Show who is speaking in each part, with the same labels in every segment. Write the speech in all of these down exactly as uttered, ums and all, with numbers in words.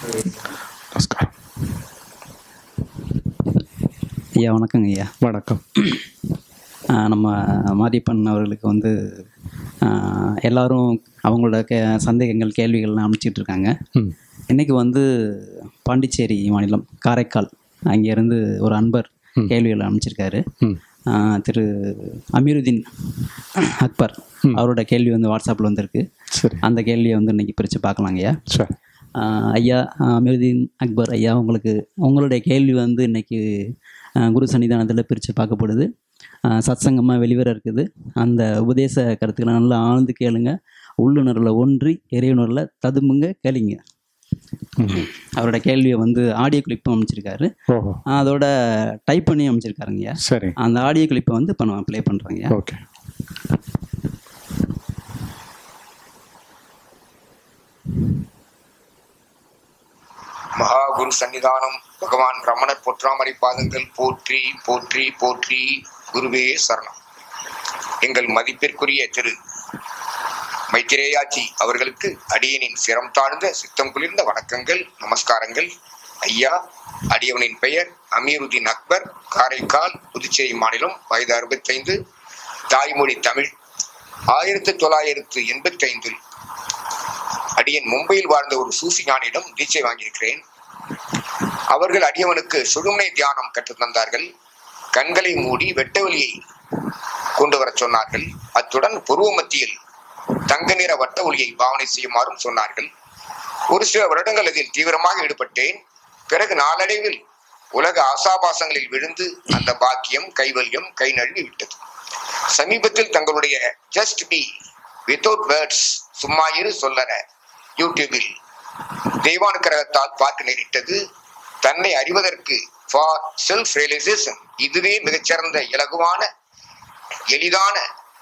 Speaker 1: நமஸ்காரம்
Speaker 2: ஐயா. வணக்கங்க ஐயா.
Speaker 1: வணக்கம்.
Speaker 2: நம்ம மாரியப்பன் அவர்களுக்கு வந்து எல்லோரும் அவங்களோட கே சந்தேகங்கள் கேள்விகள்லாம் அனுப்பிச்சிட்டு இருக்காங்க. இன்றைக்கி வந்து பாண்டிச்சேரி மாநிலம் காரைக்கால் அங்கேருந்து ஒரு அன்பர் கேள்விகளை அனுப்பிச்சிருக்காரு. திரு அமீருதீன் அக்பர் அவரோட கேள்வி வந்து வாட்ஸ்அப்பில் வந்திருக்கு.
Speaker 1: சரி,
Speaker 2: அந்த கேள்வியை வந்து இன்றைக்கி பிரித்து பார்க்கலாங்க ஐயா.
Speaker 1: சரி
Speaker 2: ஐயா அமீருதீன் அக்பர் ஐயா, உங்களுக்கு உங்களுடைய கேள்வி வந்து இன்றைக்கி குரு சன்னிதானத்தில் பிரித்து பார்க்கப்படுது. சத்சங்கமாக வெளிவர இருக்குது. அந்த உபதேச கருத்துக்களை நல்லா ஆழ்ந்து கேளுங்க. உள்ளுணர்வில் ஒன்றி இறையுணர்வில் ததும்புங்க, கேளுங்க. அவரோட கேள்வியை வந்து ஆடியோ கிளிப்பும் அமைச்சிருக்காரு. அதோட டைப் பண்ணி அமைச்சிருக்காருங்கய்யா.
Speaker 1: சரி,
Speaker 2: அந்த ஆடியோ கிளிப்பை வந்து இப்போ நான் ப்ளே பண்ணுறேங்க.
Speaker 1: ஓகே.
Speaker 3: மகாகுரு சன்னிதானம் பகவான் ரமணர் பொற்றாமரை பாதங்கள் போற்றி போற்றி போற்றி. குருவே சரணம். எங்கள் மதிப்பிற்குரிய திரு மைத்திரேயாஜி அவர்களுக்கு அடியனின் சிரம் தாழ்ந்த சித்தம் குளிர்ந்த வணக்கங்கள், நமஸ்காரங்கள். ஐயா, அடியவனின் பெயர் அமீருதீன் அக்பர், காரைக்கால், புதுச்சேரி மாநிலம், வயது அறுபத்தைந்து, தாய்மொழி தமிழ். ஆயிரத்தி தொள்ளாயிரத்து எண்பத்தி ஐந்தில் அடியன் மும்பையில் வாழ்ந்த ஒரு சூஃபி ஞானியிடம் தீட்சை வாங்கியிருக்கிறேன். அவர்கள் அடியவனுக்கு சுழுமுனை தியானம் கற்றுத் தந்தார்கள். கண்களை மூடி வெட்ட வலியை கொண்டு வர சொன்னார்கள். அத்துடன் புருவ மத்தியில் தங்க நிற வட்ட ஒளியை பாவனை செய்யுமாறும் சொன்னார்கள். ஒரு சில வருடங்கள் அதில் தீவிரமாக ஈடுபட்டேன். பிறகு நாளடைவில் உலக ஆசாபாசங்களில் விழுந்து அந்த பாக்கியம் கைவல்யம் கை நழுவி விட்டது. சமீபத்தில் தங்களுடைய ஜஸ்ட் பி வித்தவுட் வேர்ட்ஸ், சும்மா இரு சொல்லற யூடியூபில் தெய்வானுக்கிரகத்தால் பார்க்க நேரிட்டது. தன்னை அறிவதற்கு ஃபார் செல்ஃப் ரியலைசேஷன் இதுவே மிகச்சிறந்த இலகுவான எளிதான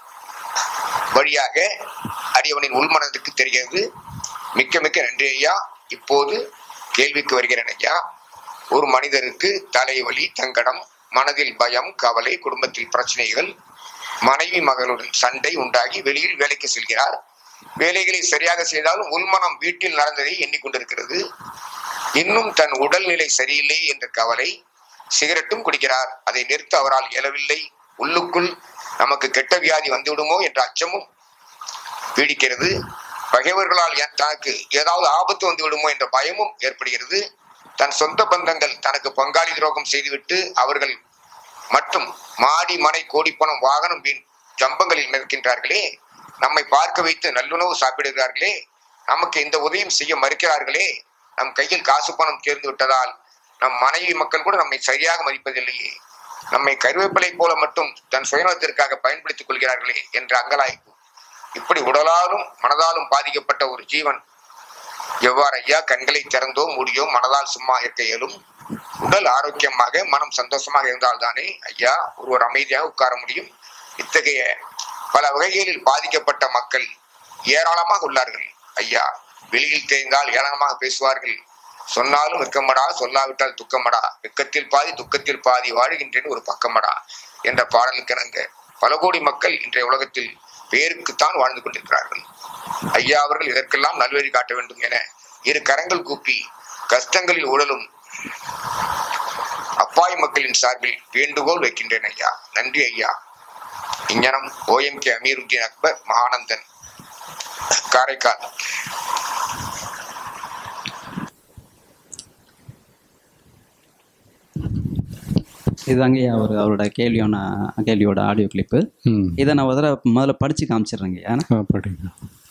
Speaker 3: வழியாக அடியவனின் உள்மனதுக்கு தெரிகிறது. மிக்க மிக்க நன்றி ஐயா. இப்போது கேள்விக்கு வருகிறேன் ஐயா. ஒரு மனிதருக்கு தலைவலி, தங்கடம், மனதில் பயம், கவலை, குடும்பத்தில் பிரச்சனைகள், மனைவி மகளுடன் சண்டை உண்டாகி வெளியில் வேலைக்கு செல்கிறார். வேலைகளை சரியாக செய்தாலும் உள்மனம் வீட்டில் நடந்ததை எண்ணிக்கொண்டிருக்கிறது. இன்னும் தன் உடல்நிலை சரியில்லை என்ற கவலை. சிகரெட்டும் குடிக்கிறார். அதை நிறுத்த அவரால் இயலவில்லை. உள்ளுக்குள் நமக்கு கெட்ட வியாதி வந்துவிடுமோ என்ற அச்சமும் பீடிக்கிறது. பகைவர்களால் தனக்கு ஏதாவது ஆபத்து வந்து விடுமோ என்ற பயமும் ஏற்படுகிறது. தன் சொந்த பந்தங்கள் தனக்கு பங்காளி துரோகம் செய்துவிட்டு அவர்கள் மட்டும் மாடி மனை கோடிப்பணம் வாகனம் வீண் ஜம்பங்களில் மிதக்கின்றார்களே, நம்மை பார்க்க வைத்து நல்லுணவு சாப்பிடுகிறார்களே, நமக்கு இந்த உதவியும் செய்ய மறுக்கிறார்களே, நம் கையில் காசு பணம் தேர்ந்து விட்டதால் நம் மனைவி மக்கள் கூட நம்மை சரியாக மதிப்பதில்லையே, நம்மை கருவேப்பிலை போல மட்டும் தன் சுயநலத்திற்காக பயன்படுத்திக் கொள்கிறார்களே என்ற அங்கலாய்ப்பு. இப்படி உடலாலும் மனதாலும் பாதிக்கப்பட்ட ஒரு ஜீவன் எவ்வாறு ஐயா கண்களை திறந்தோ மூடியோ மனதால் சும்மா இருக்க இயலும்? உடல் ஆரோக்கியமாக மனம் சந்தோஷமாக இருந்தால்தானே ஐயா ஒருவர் அமைதியாக உட்கார முடியும். இத்தகைய பல வகைகளில் பாதிக்கப்பட்ட மக்கள் ஏராளமாக உள்ளார்கள் ஐயா. வெளியில் தெரிந்தால் ஏளனமாக பேசுவார்கள். சொன்னாலும் வெக்கமடா, சொல்லாவிட்டால் துக்கமடா, வெக்கத்தில் பாதி துக்கத்தில் பாதி வாழ்கின்றேன் ஒரு பக்கமடா என்ற பாடலுக்கு இணங்க பல கோடி மக்கள் இன்றைய உலகத்தில் பேருக்குத்தான் வாழ்ந்து கொண்டிருக்கிறார்கள். ஐயா அவர்கள் இதற்கெல்லாம் நல்வழி காட்ட வேண்டும் என இரு கரங்கள் கூப்பி கஷ்டங்களில் உடலும் அப்பாய் மக்களின் சார்பில் வேண்டுகோள் வைக்கின்றேன் ஐயா. நன்றி ஐயா. இஞ்ஞனம் ஓஎம் கே அமீருதீன் அக்பர், மகானந்தன், காரைக்கால்.
Speaker 2: இதுதாங்க அவர் அவரோட கேள்வியான கேள்வியோட ஆடியோ கிளிப்பு. இதை நான் முதல்ல முதல்ல படித்து காமிச்சிடுறேங்க. ஏன்னா
Speaker 1: படிங்க.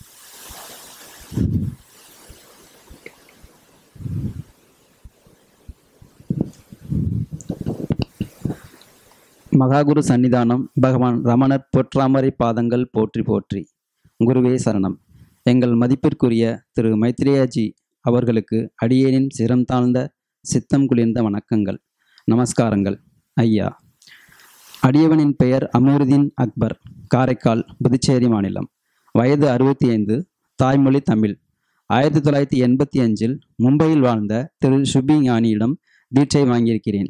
Speaker 2: மகாகுரு சன்னிதானம் பகவான் ரமணர் பொற்றாமரை பாதங்கள் போற்றி போற்றி. குருவே சரணம். எங்கள் மதிப்பிற்குரிய திரு மைத்ரேயாஜி அவர்களுக்கு அடியேனின் சிரம் தாழ்ந்த சித்தம் குளிர்ந்த வணக்கங்கள், நமஸ்காரங்கள். ஐயா, அடியவனின் பெயர் அமீருதீன் அக்பர், காரைக்கால், புதுச்சேரி மாநிலம், வயது அறுபத்தி ஐந்து, தாய்மொழி தமிழ். ஆயிரத்தி தொள்ளாயிரத்தி எண்பத்தி அஞ்சில் மும்பையில் வாழ்ந்த திரு சுபி ஞானியிடம் தீட்சை வாங்கியிருக்கிறேன்.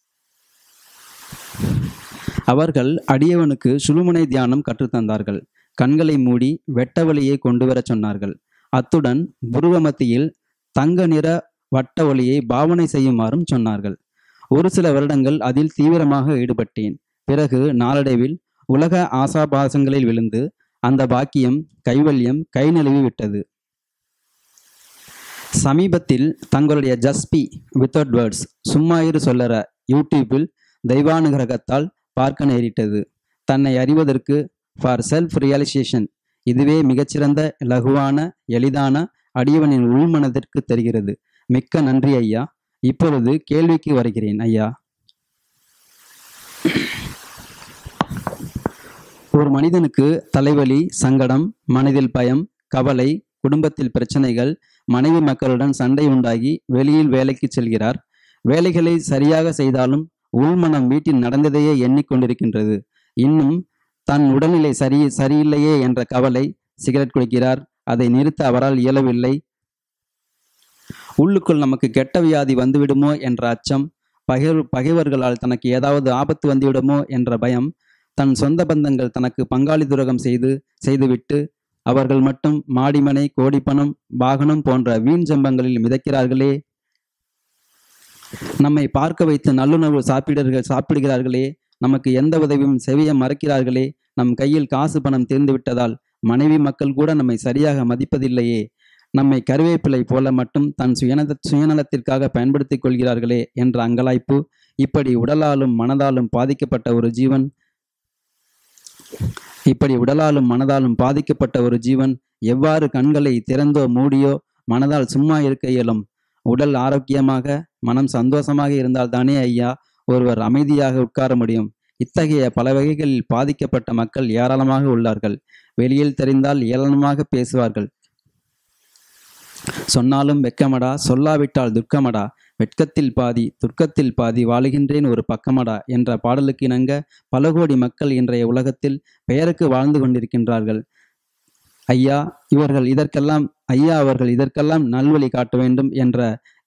Speaker 2: அவர்கள் அடியவனுக்கு சுழுமுனை தியானம் கற்றுத்தந்தார்கள். கண்களை மூடி வெட்ட வழியை கொண்டு வர சொன்னார்கள். அத்துடன் புருவ மத்தியில் தங்க நிற வட்ட ஒளியை பாவனை செய்யுமாறும் சொன்னார்கள். ஒரு சில வருடங்கள் அதில் தீவிரமாக ஈடுபட்டேன். பிறகு நாளடைவில் உலக ஆசாபாசங்களில் விழுந்து அந்த பாக்கியம் கைவல்யம் கை நழுவி விட்டது. சமீபத்தில் தங்களுடைய ஜஸ்பி வித்தவுட் வேர்ட்ஸ் சும்மா இரு சொல்லற யூடியூப்பில் தெய்வானுகிரகத்தால் பார்க்க நேரிட்டது. தன்னை அறிவதற்கு ஃபார் செல்ஃப் ரியலைசேஷன் இதுவே மிகச்சிறந்த லகுவான எளிதான அடியவனின் உள்மனதிற்கு தெரிகிறது. மிக்க நன்றி ஐயா. இப்பொழுது கேள்விக்கு வருகிறேன் ஐயா. ஒரு மனிதனுக்கு தலைவலி, சங்கடம், மனதில் பயம், கவலை, குடும்பத்தில் பிரச்சனைகள், மனைவி மக்களுடன் சண்டை உண்டாகி வெளியில் வேலைக்கு செல்கிறார். வேலைகளை சரியாக செய்தாலும் உள்மனம் வீட்டில் நடந்ததையே எண்ணிக்கொண்டிருக்கின்றது. இன்னும் தன் உடல்நிலை சரி சரியில்லையே என்ற கவலை. சிகரெட் குடிக்கிறார். அதை நிறுத்த அவரால் இயலவில்லை. உள்ளுக்குள் நமக்கு கெட்ட வியாதி வந்துவிடுமோ என்ற அச்சம், பகை பகைவர்களால் தனக்கு ஏதாவது ஆபத்து வந்துவிடுமோ என்ற பயம், தன் சொந்த பந்தங்கள் தனக்கு பங்காளி துரோகம் செய்து செய்துவிட்டு அவர்கள் மட்டும் மாடிமனை, கோடிப்பணம், வாகனம் போன்ற வீண் ஜம்பங்களில் மிதக்கிறார்களே. நம்மை பார்க்க வைத்து நல்லுணர்வு சாப்பிடர்கள் சாப்பிடுகிறார்களே. நமக்கு எந்த உதவியும் செவிய மறக்கிறார்களே. நம் கையில் காசு பணம் தீர்ந்து விட்டதால் மனைவி மக்கள் கூட நம்மை சரியாக மதிப்பதில்லையே. நம்மை கருவேப்பிலை போல மட்டும் தன் சுயநல சுயநலத்திற்காக பயன்படுத்திக் கொள்கிறார்களே என்ற அங்கலாய்ப்பு. இப்படி உடலாலும் மனதாலும் பாதிக்கப்பட்ட ஒரு ஜீவன் இப்படி உடலாலும் மனதாலும் பாதிக்கப்பட்ட ஒரு ஜீவன் எவ்வாறு கண்களை திறந்தோ மூடியோ மனதால் சும்மா இருக்க இயலும்? உடல் ஆரோக்கியமாக மனம் சந்தோஷமாக இருந்தால் தானே ஐயா ஒருவர் அமைதியாக உட்கார முடியும். இத்தகைய பல வகைகளில் பாதிக்கப்பட்ட மக்கள் ஏராளமாக உள்ளார்கள். வெளியில் தெரிந்தால் ஏளனமாக பேசுவார்கள். சொன்னாலும் வெக்கமடா, சொல்லாவிட்டால் துக்கமடா, வெட்கத்தில் பாதி துர்க்கத்தில் பாதி வாழுகின்றேன் ஒரு பக்கமடா என்ற பாடலுக்கு இணங்க பல கோடி மக்கள் இன்றைய உலகத்தில் பெயருக்கு வாழ்ந்து கொண்டிருக்கின்றார்கள். ஐயா இவர்கள் இதற்கெல்லாம் ஐயா அவர்கள் இதற்கெல்லாம் நல்வழி காட்ட வேண்டும் என்ற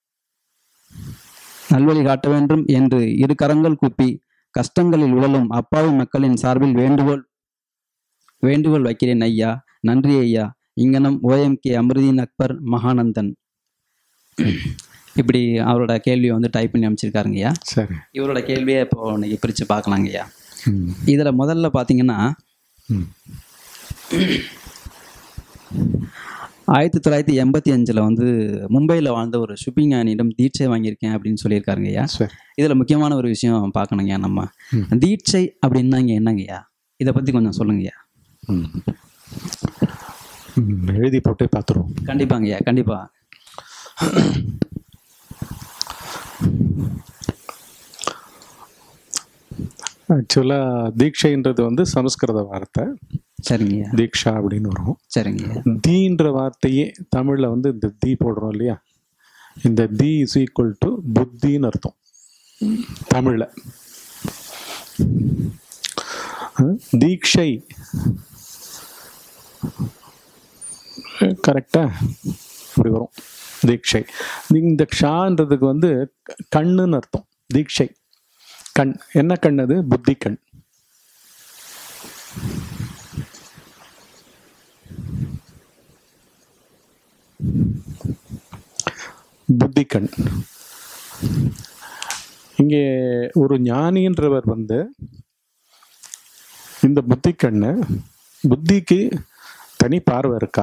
Speaker 2: நல்வழி காட்ட வேண்டும் என்று இரு கரங்கள் கூப்பி கஷ்டங்களில் உழலும் அப்பாவி மக்களின் சார்பில் வேண்டுகோள் வேண்டுகோள் வைக்கிறேன் ஐயா. நன்றி ஐயா. இங்கனம் ஓஎம்கே அமிர்தீன் அக்பர் மகானந்தன். இப்படி அவரோட கேள்வியை வந்து டைப் பண்ணி அமைச்சிருக்காருங்கய்யா.
Speaker 1: சரி,
Speaker 2: இவரோட கேள்வியை இப்போ இன்னைக்கு பிரித்து பார்க்கலாங்கய்யா. இதில் முதல்ல பார்த்தீங்கன்னா ஆயிரத்தி தொள்ளாயிரத்தி எண்பத்தி அஞ்சில் வந்து மும்பையில் வாழ்ந்த ஒரு ஷுப்பிங் ஞானியிடம் தீட்சை வாங்கியிருக்கேன் அப்படின்னு சொல்லியிருக்காருங்கய்யா. இதில் முக்கியமான ஒரு விஷயம் பார்க்கணுங்கய்யா. நம்ம தீட்சை அப்படின்னா இங்கே என்னங்கய்யா? இதை பற்றி கொஞ்சம் சொல்லுங்கய்யா.
Speaker 1: எழுதி போட்டு பார்த்துருவோம்.
Speaker 2: கண்டிப்பாங்கய்யா, கண்டிப்பாக.
Speaker 1: ஆக்சுவலாக தீட்சைன்றது வந்து சமஸ்கிருத வார்த்தை.
Speaker 2: சரிங்க.
Speaker 1: தீக்ஷா அப்படின்னு வரும்.
Speaker 2: சரிங்க.
Speaker 1: தீன்ற வார்த்தையே தமிழில் வந்து இந்த தீ போடுறோம் இல்லையா, இந்த தீ இஸ் ஈக்குவல் டு புத்தின்னு அர்த்தம் தமிழில். தீட்சை கரெக்டா இப்படி வரும். தீட்சை இந்த க்ஷான்றதுக்கு வந்து கண்ணுன்னு அர்த்தம். தீட்சை கண். என்ன கண் அது? புத்தி கண். புத்தி கண். இங்கே ஒரு ஞானின்றவர் வந்து இந்த புத்தி கண்ணு, புத்திக்கு தனி பார்வை இருக்கா,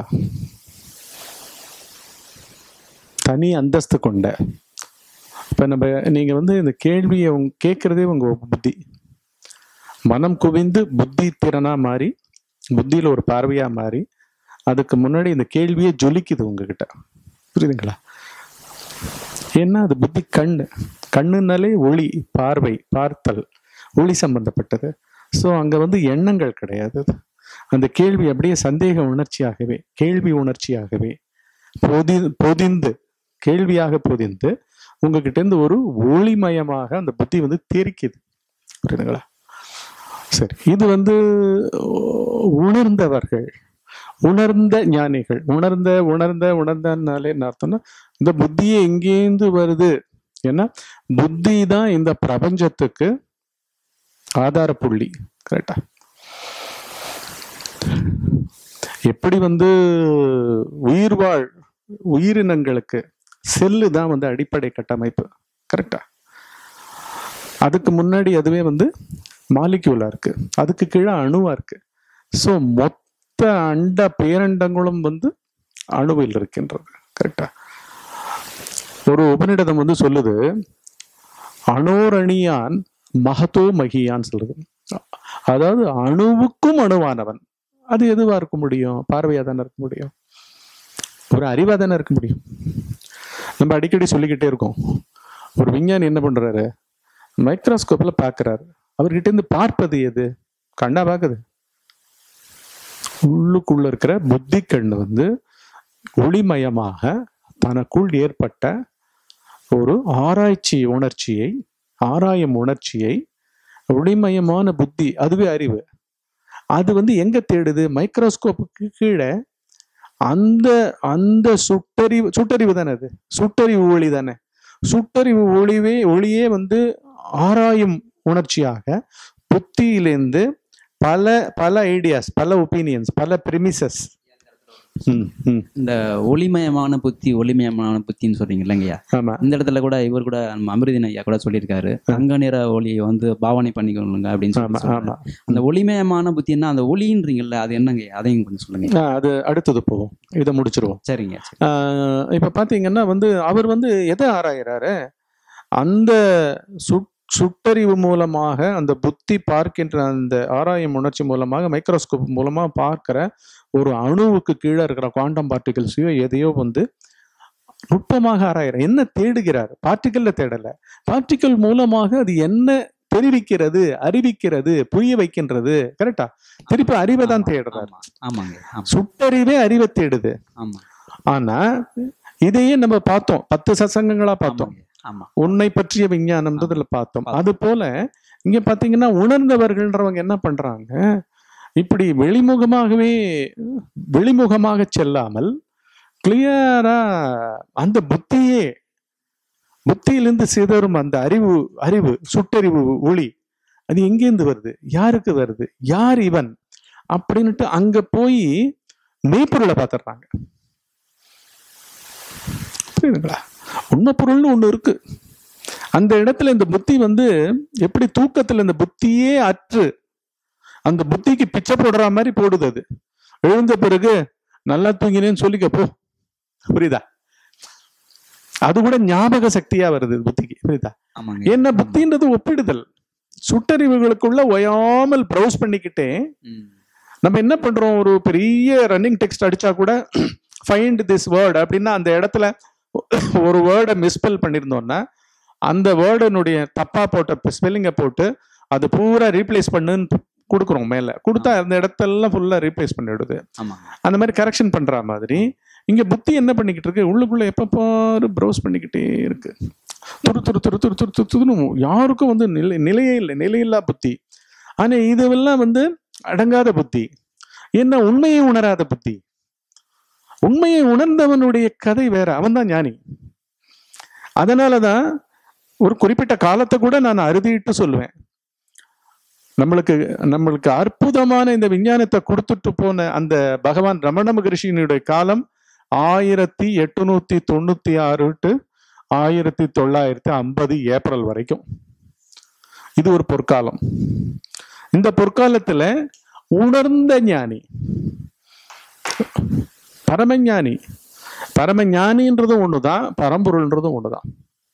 Speaker 1: தனி அந்தஸ்து கொண்ட. இப்போ நம்ம நீங்கள் வந்து இந்த கேள்வியை உங்க கேட்குறதே உங்கள் புத்தி மனம் குவிந்து புத்தி திறனாக மாறி, புத்தியில் ஒரு பார்வையாக மாறி, அதுக்கு முன்னாடி இந்த கேள்வியே ஜொலிக்குது உங்ககிட்ட. புரியுதுங்களா? ஏன்னா அது புத்தி கண். கண்ணுனாலே ஒளி, பார்வை, பார்த்தல், ஒளி சம்பந்தப்பட்டது. ஸோ அங்கே வந்து எண்ணங்கள் கிடையாது. அந்த கேள்வி அப்படியே சந்தேக உணர்ச்சியாகவே, கேள்வி உணர்ச்சியாகவே பொதி பொதிந்து கேள்வியாக பொதிந்து உங்ககிட்ட இருந்து ஒரு ஒளிமயமாக அந்த புத்தி வந்து தெரிக்குது. புரியுதுங்களா? சரி, இது வந்து உணர்ந்தவர்கள், உணர்ந்த ஞானிகள். உணர்ந்த உணர்ந்த உணர்ந்தனாலே என்ன அர்த்தம்னா, இந்த புத்தியே எங்கேருந்து வருது? ஏன்னா புத்தி தான் இந்த பிரபஞ்சத்துக்கு ஆதார புள்ளி. கரெக்டா? எப்படி வந்து உயிர்வாழ் உயிரினங்களுக்கு செல்லு தான் வந்து அடிப்படை கட்டமைப்பு. கரெக்டா? அதுக்கு முன்னாடி அதுவே வந்து மாலிக்யூலா இருக்கு, அதுக்கு கீழே அணுவா இருக்கு. ஸோ மொத்த அண்ட பேரண்டங்களும் வந்து அணுவில் இருக்கின்றது. கரெக்டா? ஒரு உபநிடதம் வந்து சொல்லுது, அணோரணியான் மகத்தோ மகியான்னு சொல்லுது. அதாவது அணுவுக்கும் அணுவானவன். அது எதுவா இருக்க முடியும்? பார்வையா தானே இருக்க முடியும், ஒரு அறிவா தானே இருக்க முடியும். நம்ம அடிக்கடி சொல்லிக்கிட்டே இருக்கோம், ஒரு விஞ்ஞானி என்ன பண்றாரு, மைக்ரோஸ்கோப்ல பாக்குறாரு. அவர்கிட்ட இருந்து பார்ப்பது எது? கண்ணா பாக்குது. உள்ளுக்குள்ள இருக்கிற புத்தி கண்ணு வந்து ஒளிமயமாக தனக்குள் ஏற்பட்ட ஒரு ஆராய்ச்சி உணர்ச்சியை, ஆராயும் உணர்ச்சியை, ஒளிமயமான புத்தி, அதுவே அறிவு. அது வந்து எங்க தேடுது? மைக்ரோஸ்கோப்புக்கு கீழே அந்த அந்த சுட்டறிவு, சுட்டறிவு தானே அது, சுட்டறிவு ஒளி தானே. சுட்டறிவு ஒளிவே ஒளியே வந்து ஆராயும் உணர்ச்சியாக புத்தியிலேருந்து பல பல ஐடியாஸ், பல ஒப்பீனியன்ஸ், பல பிரிமிசஸ்.
Speaker 2: இந்த ஒளிமயமான புத்தி, ஒளிமயமான புத்தின்னு சொல்றீங்க இல்லைங்கய்யா?
Speaker 1: ஆமா.
Speaker 2: இந்த இடத்துல கூட இவர் கூட நம்ம அமிர்தின் ஐயா கூட சொல்லியிருக்காரு, தங்க நிற ஒளியை வந்து பாவனை பண்ணிக்கொள்ளுங்க அப்படின்னு சொல்லி. அந்த ஒளிமயமான புத்தின்னா அந்த ஒளின்றீங்கல்ல, அது என்னங்க? அதையும் கொஞ்சம் சொல்லுங்க.
Speaker 1: அது அடுத்தது போவோம், இதை முடிச்சிருவோம்.
Speaker 2: சரிங்க.
Speaker 1: இப்ப பாத்தீங்கன்னா வந்து அவர் வந்து எதை ஆராயிறாரு? அந்த சுட் சுட்டறிவு மூலமாக, அந்த புத்தி பார்க்கின்ற அந்த ஆராயும் உணர்ச்சி மூலமாக, மைக்ரோஸ்கோப் மூலமா பார்க்கிற ஒரு அணுவுக்கு கீழே இருக்கிற குவாண்டம் பார்ட்டிகல்ஸையோ எதையோ வந்து நுட்பமாக ஆராயிற. என்ன தேடுகிறார்? பார்ட்டிகல்ல தேடல, பார்ட்டிகல் மூலமாக அது என்ன தெரிவிக்கிறது, அறிவிக்கிறது, புரிய வைக்கின்றது. கரெக்டா? திருப்பி அறிவை தான் தேடுறாரு. சுட்டறிவே அறிவை தேடுது. ஆனா இதையே நம்ம பார்த்தோம், பத்து சசங்கங்களா பார்த்தோம், உன்னை பற்றிய விஞ்ஞானம்ன்றதுல பார்த்தோம். அது போல இங்க பாத்தீங்கன்னா உணர்ந்தவர்கள்ன்றவங்க என்ன பண்றாங்க, இப்படி வெளிமுகமாகவே வெளிமுகமாக செல்லாமல் கிளியரா அந்த புத்தியே, புத்தியிலிருந்து சிதறும் அந்த அறிவு அறிவு சுட்டறிவு ஒளி, அது எங்கேருந்து வருது, யாருக்கு வருது, யார் இவன் அப்படின்னுட்டு அங்க போய் மெய்ப்பொருளை பார்த்துடுறாங்க. புரியுதுங்களா? உண்மை பொருள்னு ஒண்ணு இருக்கு. அந்த இடத்துல இந்த புத்தி வந்து எப்படி தூக்கத்துல இந்த புத்தியே அற்று அந்த புத்திக்கு பிச்சை போடுற மாதிரி போடுது. அது எழுந்த பிறகு நல்லா தூங்கினேன்னு சொல்லிக்க போ. புரியுதா? அது கூட ஞாபக சக்தியா வருது புத்திக்கு. புரியுதா? என்ன புத்தின்றது ஒப்பிடுதல். சுட்டறிவுகளுக்குள்ள ஒயாமல் ப்ரௌஸ் பண்ணிக்கிட்டே நம்ம என்ன பண்றோம், ஒரு பெரிய ரன்னிங் டெக்ஸ்ட் அடிச்சா கூட ஃபைண்ட் திஸ் வேர்ட் அப்படின்னா அந்த இடத்துல ஒரு வேர்டை மிஸ்பெல் பண்ணியிருந்தோம்னா அந்த வேர்டனுடைய தப்பா போட்ட ஸ்பெல்லிங்கை போட்டு அது பூரா ரீப்ளேஸ் பண்ணுன்னு கொடுக்குறோம். மேல கொடுத்தா அந்த இடத்தெல்லாம் ஃபுல்லா ரீப்ளேஸ் பண்ணிடுது. அந்த மாதிரி கரெக்ஷன் பண்ற மாதிரி இங்க புத்தி என்ன பண்ணிக்கிட்டு இருக்கு, உள்ளுக்குள்ள எப்ப பாரு ப்ரௌஸ் பண்ணிக்கிட்டே இருக்கு. துரு துரு துரு துரு துரு துரு துருன்னு யாருக்கும் வந்து நிலை நிலையே இல்லை, நிலையில்லா புத்தி. ஆனா இதுவெல்லாம் வந்து அடங்காத புத்தி, என்ன உண்மையை உணராத புத்தி. உண்மையை உணர்ந்தவனுடைய கதை வேற, அவன் தான் ஞானி. அதனாலதான் ஒரு குறிப்பிட்ட காலத்தை கூட நான் அறுதிட்டு சொல்லுவேன், நம்மளுக்கு நம்மளுக்கு அற்புதமான இந்த விஞ்ஞானத்தை கொடுத்துட்டு போன அந்த பகவான் ரமண மகரிஷியினுடைய காலம் ஆயிரத்தி எட்டுநூத்தி தொண்ணூத்தி ஆறு டு ஆயிரத்தி தொள்ளாயிரத்தி ஐம்பது ஏப்ரல் வரைக்கும். இது ஒரு பொற்காலம். இந்த பொற்காலத்துல உணர்ந்த ஞானி, பரமஞானி, பரமஞானின்றதும் ஒண்ணுதான், பரம்பொருள்ன்றதும் ஒண்ணுதான்.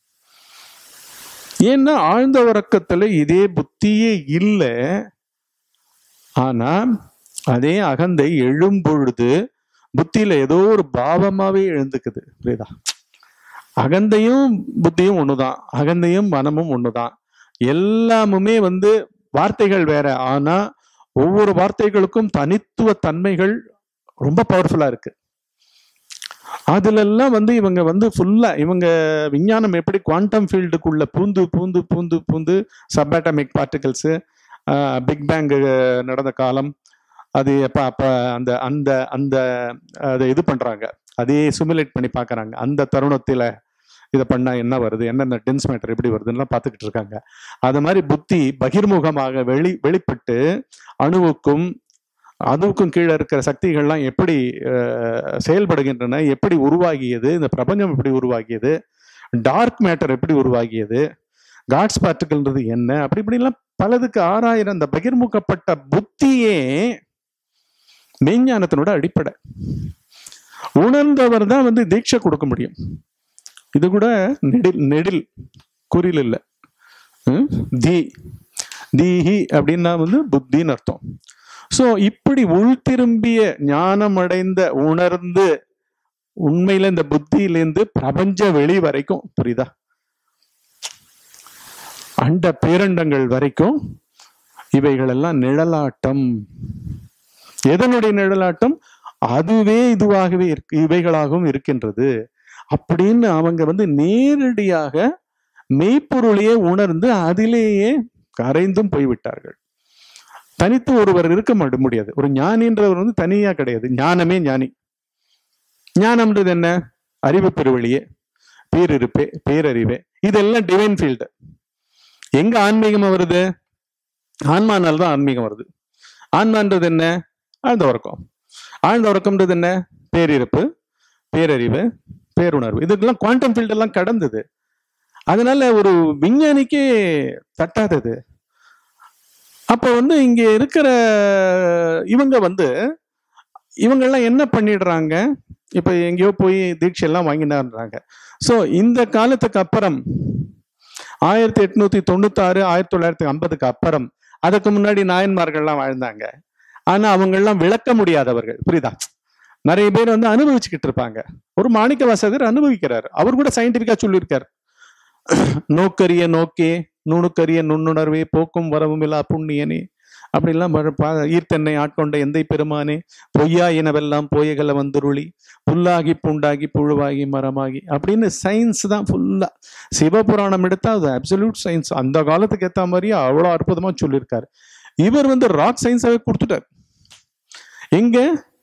Speaker 1: ஏன்னா ஆழ்ந்த உறக்கத்துல இதே புத்தியே இல்லை. ஆனா அதே அகந்தை எழும்பொழுது புத்தியில ஏதோ ஒரு பாவமாவே எழுந்துக்குது. புரியுதா? அகந்தையும் புத்தியும் ஒண்ணுதான், அகந்தையும் மனமும் ஒண்ணுதான். எல்லாமுமே வந்து வார்த்தைகள் வேற, ஆனா ஒவ்வொரு வார்த்தைகளுக்கும் தனித்துவ தன்மைகள் ரொம்ப பவர்ஃபுல்லா இருக்கு. அதுல எல்லாம் வந்து இவங்க வந்து ஃபுல்லா இவங்க விஞ்ஞானம் எப்படி குவாண்டம் ஃபீல்டுக்குள்ள பூந்து பூந்து பூந்து பூந்து சப்அட்டாமிக் பார்ட்டிகல்ஸ், பிக் பேங் நடந்த காலம், அது எப்ப அப்ப அந்த அந்த அந்த அதை இது பண்றாங்க, அதே சிமுலேட் பண்ணி பாக்குறாங்க. அந்த தருணத்துல இதை பண்ணா என்ன வருது, என்னென்ன டென்ஸ் மேட்டர் எப்படி வருதுன்னு பார்த்துக்கிட்டு இருக்காங்க. அது மாதிரி புத்தி பகிர்முகமாக வெளி வெளிப்பட்டு அணுவுக்கும் அதுக்கும் கீழே இருக்கிற சக்திகள்லாம் எப்படி செயல்படுகின்றன, எப்படி உருவாகியது, இந்த பிரபஞ்சம் எப்படி உருவாகியது, டார்க் மேட்டர் எப்படி உருவாகியது, காட்ஸ் பார்ட்டிகல்ன்றது என்ன, அப்படி இப்படிலாம் பலதுக்கு ஆறாயிரம் அந்த பகிர்முகப்பட்ட புத்தியே மெய்ஞானத்தினோட அடிப்படை. உணர்ந்தவர் தான் வந்து தீட்சை கொடுக்க முடியும். இது கூட நெடில் நெடில் குறில் இல்லை, தி தீஹி அப்படின்னா வந்து புத்தின்னு அர்த்தம். ஸோ இப்படி உள்திரும்பிய ஞானம் அடைந்த உணர்ந்து உண்மையில இந்த புத்தியிலேருந்து பிரபஞ்ச வெளி வரைக்கும், புரியுதா, அண்ட பேரண்டங்கள் வரைக்கும் இவைகளெல்லாம் நிழலாட்டம். எதனுடைய நிழலாட்டம்? அதுவே இதுவாகவே இருக்கு, இவைகளாகவும் இருக்கின்றது அப்படின்னு அவங்க வந்து நேரடியாக மெய்ப்பொருளையே உணர்ந்து அதிலேயே கரைந்தும் போய்விட்டார்கள். தனித்து ஒருவர் இருக்க முடியாது. ஒரு ஞானின்றவர் வந்து தனியா கிடையாது, ஞானமே ஞானி. ஞானம்ன்றது என்ன? அறிவு பெருவழியே, பேரிருப்பே, பேரறிவே, இதெல்லாம் டிவைன் ஃபீல்டு. எங்க ஆன்மீகம் வருது? ஆன்மானால தான் ஆன்மீகம் வருது. ஆன்மான்றது என்ன? ஆழ்ந்த உறக்கம். ஆழ்ந்த உறக்கம்ன்றது என்ன? பேரிருப்பு, பேரறிவு, பேருணர்வு. இதுக்கெல்லாம் குவாண்டம் ஃபீல்டு எல்லாம் கடந்தது. அதனால ஒரு விஞ்ஞானிக்கே தட்டாதது. அப்ப வந்து இங்க இருக்கிற இவங்க வந்து இவங்கெல்லாம் என்ன பண்ணிடுறாங்க? இப்ப எங்கேயோ போய் தீட்சை எல்லாம் வாங்கினான்றாங்க. ஸோ இந்த காலத்துக்கு அப்புறம் ஆயிரத்தி எட்நூத்தி தொண்ணூத்தி ஆறு ஆயிரத்தி தொள்ளாயிரத்தி ஐம்பதுக்கு அப்புறம், அதுக்கு முன்னாடி நாயன்மார்கள்லாம் வாழ்ந்தாங்க. ஆனா அவங்கெல்லாம் விளக்க முடியாதவர்கள், புரியுதா? நிறைய பேர் வந்து அனுபவிச்சுக்கிட்டு இருப்பாங்க. ஒரு மாணிக்க வாசகர் அனுபவிக்கிறார். அவர் கூட சயின்டிபிக்கா சொல்லியிருக்காரு, நோக்கரிய நோக்கே நுணுக்கரிய நுண்ணுணர்வே போக்கும் வரவும் இல்லா புண்ணியனே அப்படின்லாம் ஈர்த்தென்னை ஆட்கொண்ட எந்தை பெருமானே, பொய்யா எனவெல்லாம் போயகல வந்துருளி புல்லாகி பூண்டாகி புழுவாகி மரமாகி அப்படின்னு சயின்ஸ் தான் ஃபுல்லா. சிவபுராணம் எடுத்தா அது அப்சல்யூட் சயின்ஸ். அந்த காலத்துக்கு ஏற்ற மாதிரியே அவ்வளோ அற்புதமா சொல்லியிருக்காரு. இவர் வந்து ராக் சயின்ஸாவே கொடுத்துட்டார். எங்க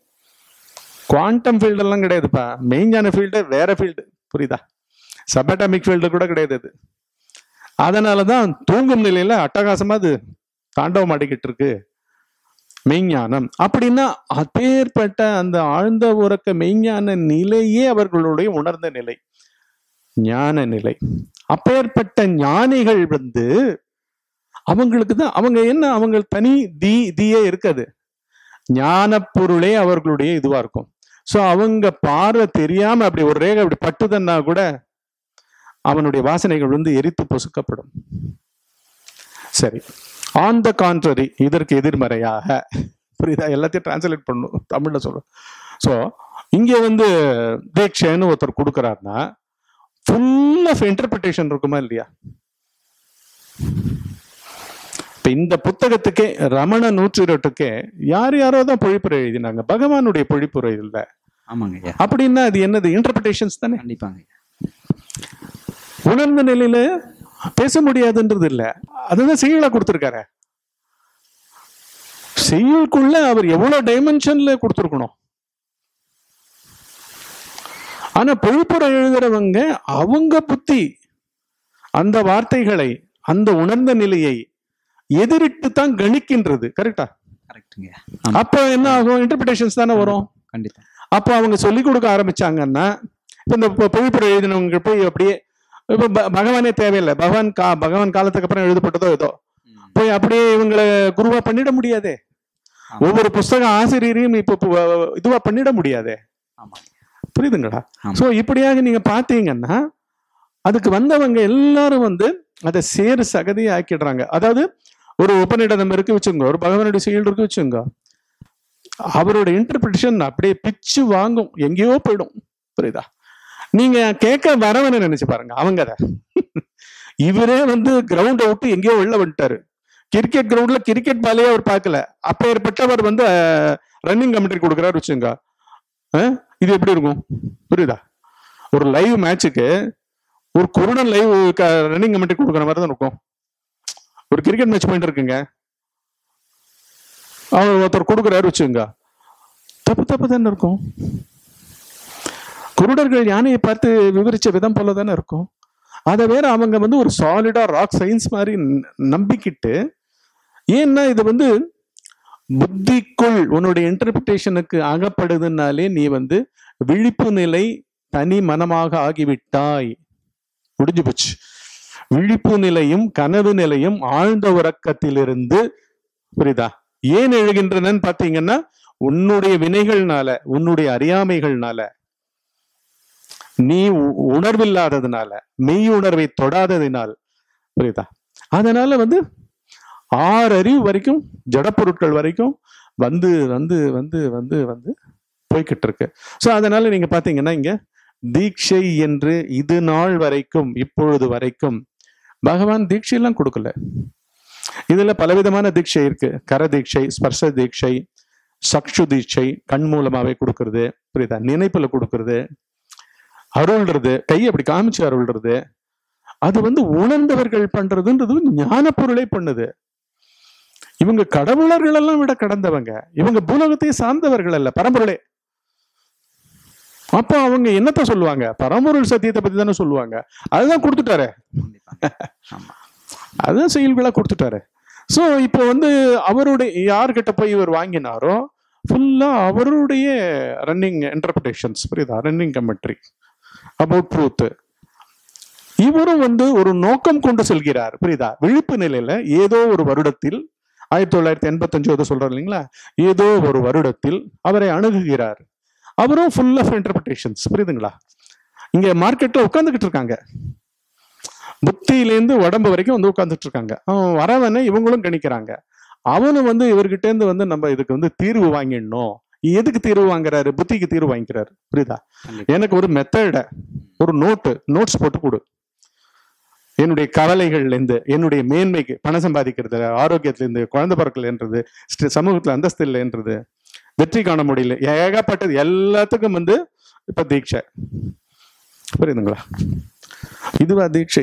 Speaker 1: குவாண்டம் ஃபீல்டு எல்லாம் கிடையாதுப்பா, மெயின்ஞான ஃபீல்டு வேற ஃபீல்டு, புரியுதா? சபடாமிக் ஃபீல்டு கூட கிடையாது அது. அதனாலதான் தூங்கும் நிலையில அட்டகாசமா அது தாண்டவம் ஆடிக்கிட்டு இருக்கு மெய்ஞானம். அப்படின்னா அப்பேற்பட்ட அந்த ஆழ்ந்த உறக்க மெய்ஞான நிலையே அவர்களுடைய உணர்ந்த நிலை, ஞான நிலை. அப்பேற்பட்ட ஞானிகள் வந்து அவங்களுக்கு தான் அவங்க என்ன, அவங்க தனி தீ தீயே இருக்காது, ஞான பொருளே அவர்களுடைய இதுவா இருக்கும். ஸோ அவங்க பார்வை தெரியாம அப்படி ஒரு ரேகை அப்படி பட்டுதன்னா கூட அவனுடைய வாசனைகள் வந்து எரித்து பொசுக்கப்படும். சரி, ஆன் த கான்ட்ரரி, இதற்கு எதிர்மறையாக, புரியுதா? எல்லாத்தையும் டிரான்ஸ்லேட் பண்ணணும், தமிழ்ல சொல்றோம். ஸோ இங்க வந்து தீட்சைன்னு ஒருத்தர் கொடுக்குறாருன்னா ஃபுல் ஆஃப் இன்டர்பிரிட்டேஷன் இருக்குமா இல்லையா? இப்ப இந்த புத்தகத்துக்கே ரமண நூற்றி இருட்டுக்கே யார் யாரோ தான் பொழிப்புரை எழுதினாங்க, பகவானுடைய பொழிப்புரை இல்லை.
Speaker 2: ஆமாங்க.
Speaker 1: அப்படின்னா அது என்னது? இன்டர்பிரிட்டேஷன்ஸ் தானே.
Speaker 2: கண்டிப்பாங்க.
Speaker 1: உணர்ந்த நிலையில பேச முடியாதுன்றது இல்ல, அதுதான் செய்யுளா கொடுத்திருக்காரு. செய்யுளுக்குள்ள அவர் எவ்வளவு டைமென்ஷன்ல கொடுத்திருக்கணும். ஆனா பொழிப்புரை எழுதுறவங்க அவங்க புத்தி அந்த வார்த்தைகளை, அந்த உணர்ந்த நிலையை எதிரிட்டு தான் கணிக்கின்றது. கரெக்டா?
Speaker 2: கரெக்ட்டுங்க.
Speaker 1: அப்ப என்ன ஆகும்? இன்டர்பிரிட்டேஷன்ஸ் தானே வரும்.
Speaker 2: கண்டிப்பா.
Speaker 1: அப்ப அவங்க சொல்லிக் கொடுக்க ஆரம்பிச்சாங்கன்னா, இப்ப இந்த பொழிப்புரை எழுதினவங்க போய் அப்படியே இப்ப பகவானே தேவையில்லை, பகவான் கா பகவான் காலத்துக்கு அப்புறம் எழுதப்பட்டதோ ஏதோ போய் அப்படியே இவங்களை குருவா பண்ணிட முடியாதே. ஒவ்வொரு புஸ்தக ஆசிரியரையும் இப்ப இதுவா பண்ணிட முடியாதே. புரியுதுங்களா? சோ இப்படியாக நீங்க பாத்தீங்கன்னா அதுக்கு வந்தவங்க எல்லாரும் வந்து அதை சேரு சகதியை ஆக்கிடுறாங்க. அதாவது ஒரு உபநிடதம் இருக்கு வச்சுங்க, ஒரு பகவானுடைய செயல் இருக்கு வச்சுங்க, அவரோட இன்டர்பிரிட்டேஷன் அப்படியே பிச்சு வாங்கும், எங்கேயோ போயிடும். புரியுதா? நீங்க கேட்க வரவன நினைச்சு பாருங்க, அவங்க அத இவரே வந்து கிரவுண்டை விட்டு எங்கேயோ வெளில வந்துட்டாரு. கிரிக்கெட் கிரவுண்ட்ல கிரிக்கெட் பாலையே அவர் பார்க்கல, அப்பேற்பட்டவர் வந்து ரன்னிங் கமெண்ட்ரி கொடுக்குறாரு வச்சுங்க. இது எப்படி இருக்கும்? புரியுதா? ஒரு லைவ் மேட்சுக்கு ஒரு குருடன் லைவ் ரன்னிங் கமெண்ட்ரி கொடுக்குற மாதிரி தான் இருக்கும். ஒரு கிரிக்கெட் மேட்ச் போயிட்டு இருக்குங்க, அவர் ஒருத்தர் கொடுக்குறாரு வச்சுங்க, தப்பு தப்பு தானே இருக்கும். குருடர்கள் யானையை பார்த்து விவரிச்ச விதம் போல தானே இருக்கும். அதை வேற அவங்க வந்து ஒரு சாலிடா ராக் சயின்ஸ் மாதிரி நம்பிக்கிட்டு, ஏன்னா இது வந்து புத்திக்குள் உன்னுடைய இன்டர்பிரிட்டேஷனுக்கு அகப்படுதுனாலே நீ வந்து விழிப்பு நிலை தனி மனமாக ஆகிவிட்டாய். முடிஞ்சு போச்சு. விழிப்பு நிலையும் கனவு நிலையும் ஆழ்ந்த உறக்கத்திலிருந்து, புரியுதா, ஏன் எழுகின்றனன்னு பாத்தீங்கன்னா உன்னுடைய வினைகள்னால, உன்னுடைய அறியாமைகள்னால, நீ உணர்வில்லாததுனால, மெய் உணர்வை தொடாததினால், புரியுதா. அதனால வந்து ஆறு அறிவு வரைக்கும் ஜடப்பொருட்கள் வரைக்கும் வந்து வந்து வந்து வந்து வந்து போய்கிட்டு இருக்கு. ஸோ அதனால நீங்க பாத்தீங்கன்னா இங்க தீட்சை என்று இது நாள் வரைக்கும், இப்பொழுது வரைக்கும் பகவான் தீட்சையெல்லாம் கொடுக்கல. இதுல பலவிதமான தீட்சை இருக்கு. கர தீட்சை, ஸ்பர்ச தீட்சை, சக்ஷு தீட்சை, கண் மூலமாவே கொடுக்கறது, புரியுதா, நினைப்புல கொடுக்கறது, அருள்றது, கை அப்படி காமிச்சு அருள்றது, அது வந்து உணர்ந்தவர்கள் பண்றதுன்றது ஞான பொருளை பண்ணுது. இவங்க கடவுளர்கள் எல்லாம் விட கடந்தவங்க, இவங்க பூலகத்தை சார்ந்தவர்கள் அல்ல, பரம்பொருளே. அப்ப அவங்க என்னத்த சொல்லுவாங்க? பரம்பொருள் சத்தியத்தை பத்தி தானே சொல்லுவாங்க. அதுதான் கொடுத்துட்டாரு, அதுதான் செயல்களா கொடுத்துட்டாரு. ஸோ இப்போ வந்து அவருடைய யார்கிட்ட போய் இவர் வாங்கினாரோ ஃபுல்லா அவருடைய ரன்னிங் இன்டர்பிரேஷன்ஸ், புரியுதா, ரன்னிங் கமெண்ட்ரி அபவுட் ட்ரூத். இவரும் வந்து ஒரு நோக்கம் கொண்டு செல்கிறார், புரியுதா. விழிப்பு நிலையில ஏதோ ஒரு வருடத்தில், ஆயிரத்தி தொள்ளாயிரத்தி எண்பத்தி அஞ்சு சொல்றாரு இல்லைங்களா, ஏதோ ஒரு வருடத்தில் அவரை அணுகுகிறார். அவரும் ஃபுல் ஆஃப் இன்டர்பிரேஷன்ஸ், புரியுதுங்களா. இங்க மார்க்கெட்ல உட்காந்துக்கிட்டு இருக்காங்க, புத்தியிலேருந்து உடம்பு வரைக்கும் வந்து உட்காந்துட்டு இருக்காங்க. அவன் வரவனை இவங்களும் கணிக்கிறாங்க. அவனும் வந்து இவர்கிட்ட இருந்து வந்து நம்ம இதுக்கு வந்து தீர்வு வாங்கிடணும். எதுக்கு தீர்வு வாங்குறாரு? புத்திக்கு தீர்வு வாங்கிக்கிறாரு, புரியுதா. எனக்கு ஒரு மெத்தட, ஒரு நோட்டு நோட்ஸ் போட்டு கொடு, என்னுடைய கவலைகள்ல இருந்து, என்னுடைய மேன்மைக்கு, பணம் சம்பாதிக்கிறது, ஆரோக்கியத்துல இருந்து, குழந்தை பிறக்கலன்றது, சமூகத்துல அந்தஸ்து இல்லைன்றது, வெற்றி காண முடியல, ஏகப்பட்டது எல்லாத்துக்கும் வந்து இப்ப தீட்சை, புரியுதுங்களா. இதுவா தீட்சை?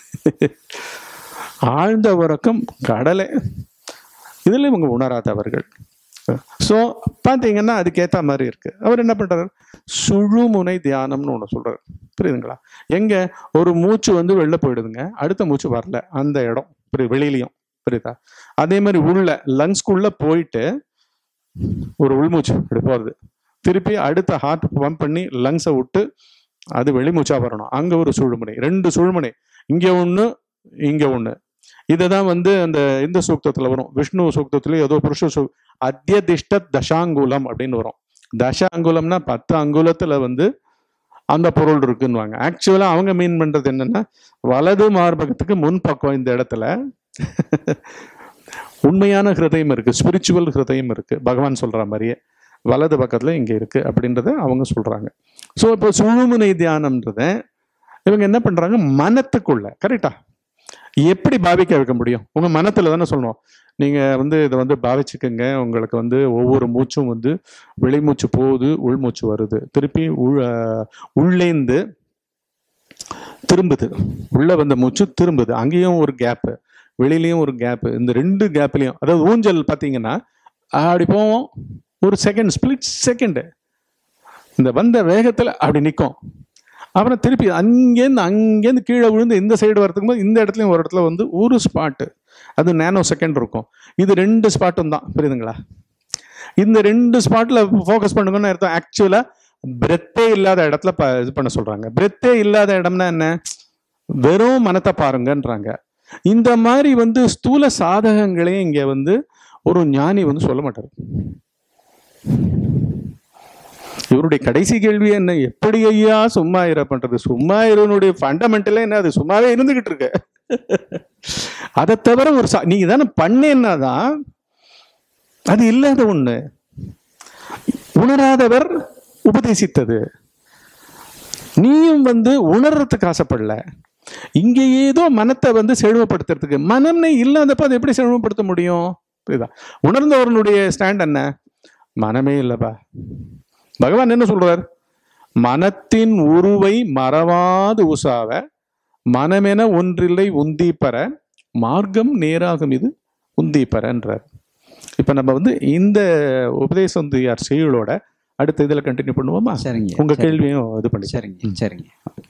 Speaker 1: ஆழ்ந்த உறக்கம் கடலை, இதுல இவங்க உணராதவர்கள். ஸோ பார்த்தீங்கன்னா அதுக்கேற்ற மாதிரி இருக்கு. அவர் என்ன பண்றாரு? சுழுமுனை தியானம்னு ஒன்று சொல்றாரு, புரியுதுங்களா. எங்க ஒரு மூச்சு வந்து வெளில போயிடுதுங்க, அடுத்த மூச்சு வரல அந்த இடம், புரியுது, வெளியிலையும், புரியுதா. அதே மாதிரி உள்ள லங்ஸ்குள்ள போயிட்டு ஒரு உள்மூச்சு அப்படி போறது, திருப்பி அடுத்த ஹார்ட் பம்ப் பண்ணி லங்ஸை விட்டு அது வெளிமூச்சா வரணும். அங்க ஒரு சுழுமுனை, ரெண்டு சுழுமுனை, இங்க ஒண்ணு இங்க ஒண்ணு. இதுதான் வந்து அந்த இந்த சூக்தத்துல வரும், விஷ்ணு சூக்தத்துல ஏதோ புருஷ சூ அத்தியதிஷ்ட தசாங்குலம் அப்படின்னு வரும். தச அங்குலம்னா பத்து அங்குலத்துல வந்து அந்த பொருள் இருக்குன்னுவாங்க. ஆக்சுவலா அவங்க மீன் பண்றது என்னன்னா, வலது மார்பகத்துக்கு முன்பக்கம் இந்த இடத்துல உண்மையான ஹிருதயம் இருக்கு, ஸ்பிரிச்சுவல் ஹிருதயம் இருக்கு, பகவான் சொல்ற மாதிரியே வலது பக்கத்துல இங்க இருக்கு அப்படின்றத அவங்க சொல்றாங்க. ஸோ இப்போ சுழுமுனை தியானம்ன்றத இவங்க என்ன பண்றாங்க, மனத்துக்குள்ள, கரெக்டா, எப்படி பாவிக்க வைக்க முடியும்? உங்க மனத்துல தானே சொல்லணும், நீங்க வந்து இதை வந்து பாவிச்சுக்கங்க, உங்களுக்கு வந்து ஒவ்வொரு மூச்சும் வந்து வெளிமூச்சு போகுது, உள்மூச்சு வருது, திருப்பி உள் உள்ளேந்து திரும்புது, உள்ள வந்த மூச்சு திரும்புது, அங்கேயும் ஒரு கேப்பு, வெளியிலையும் ஒரு கேப்பு, இந்த ரெண்டு கேப்லையும், அதாவது ஊஞ்சல் பார்த்தீங்கன்னா அப்படி போவோம், ஒரு செகண்ட், ஸ்பிளிட் செகண்டு இந்த வந்த வேகத்துல அப்படி நிற்கும், அப்புறம் திருப்பி அங்கேருந்து அங்கேருந்து கீழே விழுந்து இந்த சைடு வரதுக்கு போது இந்த இடத்துலையும் ஒரு இடத்துல வந்து ஒரு ஸ்பாட்டு, அது நேனோ செகண்ட் இருக்கும். இது ரெண்டு ஸ்பாட்டும் தான், புரியுதுங்களா. இந்த ரெண்டு ஸ்பாட்ல ஃபோக்கஸ் பண்ணுங்கன்னு அர்த்தம். ஆக்சுவலா பிரெத்தே இல்லாத இடத்துல ப இது பண்ண சொல்றாங்க. பிரெத்தே இல்லாத இடம்னா என்ன? வெறும் மனத்தை பாருங்கன்றாங்க. இந்த மாதிரி வந்து ஸ்தூல சாதகங்களே இங்க வந்து ஒரு ஞானி வந்து சொல்ல மாட்டார். இவருடைய கடைசி கேள்வி என்ன, எப்படி ஐயா சும்மா இர பண்றது? சும்மா இருனுடைய ஃபண்டமெண்டலே என்ன, அது சும்மாவே இருந்துகிட்டு இருக்கு. அதை தவிர ஒரு சா நீங்க தானே பண்ணேன்னாதான் அது இல்லாத ஒண்ணு, உணராதவர் உபதேசித்தது. நீயும் வந்து உணர்றதுக்கு ஆசைப்படல, இங்க ஏதோ மனத்தை வந்து செழுமைப்படுத்துறதுக்கு. மனம்னே இல்லாதப்ப அதை எப்படி செழுமைப்படுத்த முடியும்? புரியுதா? உணர்ந்தவர்களுடைய ஸ்டாண்ட் என்ன? மனமே இல்லப்பா. பகவான் என்ன சொல்றார்? மனத்தின் உருவை மறவாது உசாவ மனமென ஒன்றில்லை உந்தி பெற மார்க்கம் நேராகும் இது உந்தி பெறன்றார். இப்ப நம்ம வந்து இந்த உபதேசம் வந்து யார் செயலோட அடுத்த இதுல கண்டினியூ பண்ணுவோமா?
Speaker 2: சரிங்க.
Speaker 1: உங்க கேள்வியும் இது பண்ணி.
Speaker 2: சரிங்க சரிங்க.